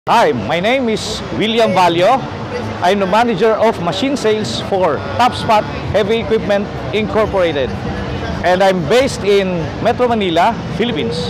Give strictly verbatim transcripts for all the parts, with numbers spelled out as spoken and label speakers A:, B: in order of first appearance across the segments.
A: Hi, my name is William Valio. I'm the manager of machine sales for TopSpot Heavy Equipment Incorporated. And I'm based in Metro Manila, Philippines.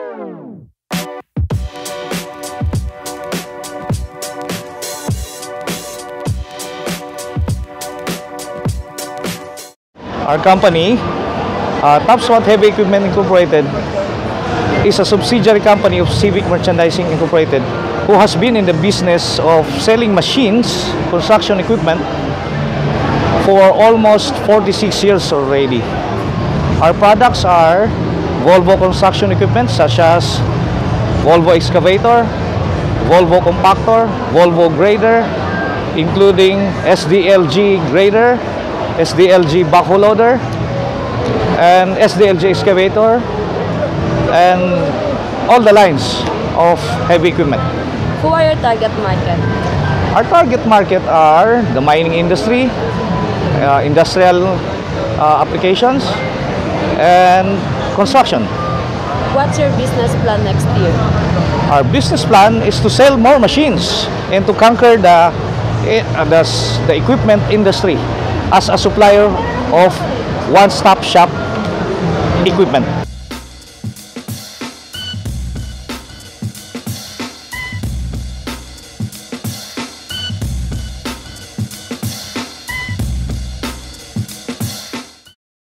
A: Our company, uh, TopSpot Heavy Equipment Incorporated, is a subsidiary company of Civic Merchandising Incorporated, who has been in the business of selling machines, construction equipment for almost forty-six years already. Our products are Volvo construction equipment such as Volvo excavator, Volvo compactor, Volvo grader, including S D L G grader, S D L G backhoe loader, and S D L G excavator, and all the lines of heavy equipment.
B: Who are your target market?
A: Our target market are the mining industry, uh, industrial uh, applications, and construction.
B: What's your business plan next year?
A: Our business plan is to sell more machines and to conquer the, uh, the, the equipment industry as a supplier of one-stop shop equipment.